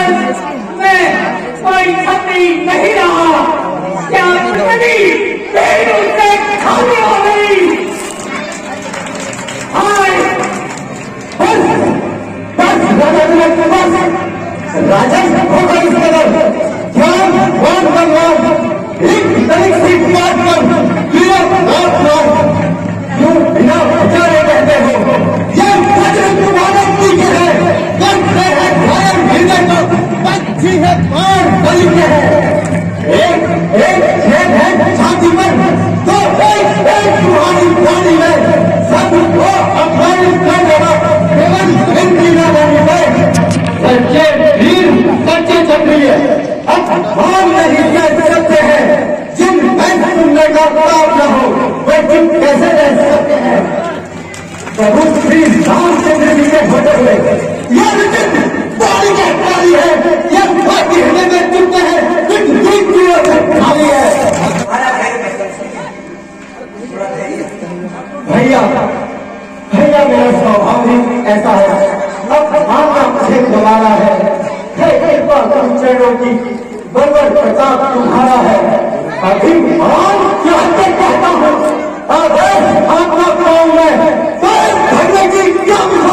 आज मैं कोई छतरी नहीं रहा, क्या छतरी पेड़ों से खाली हो गई। राजा होगा इस कदर ज्ञान वन भगवान एक तरीक से बात कर क्यों बिना विचारे कहते हो यह वज्र तुम्हारा पीछे है, कंठ है घायल हृदय का पक्षी है प्राण बलि के है। एक छेद है छाती पर तो एक तुम्हारी प्राणी है, सबको अपमानित कर देगा केवल हिंदी न बोलने में। सच्चे वीर सच्चे क्षत्रिय अपमान नहीं कह सकते हैं, जिन बैंक सुनने का प्राप्त न हो वे जिन कैसे रह सकते हैं। बहुत श्री रामचंद्र जी के होते हुए यह पानी का पानी है, यह बाकी हृदय में चुपते हैं, खाली है। भैया भैया मेरा स्वभाव ही ऐसा है, अब आना मुझे गवारा है, कृपा तुम चरणों की बलवर प्रताप तुम्हारा है। अभिमान क्या कहता हूँ, आदेश आत्मा पाऊं मैं, तो धर्म की क्या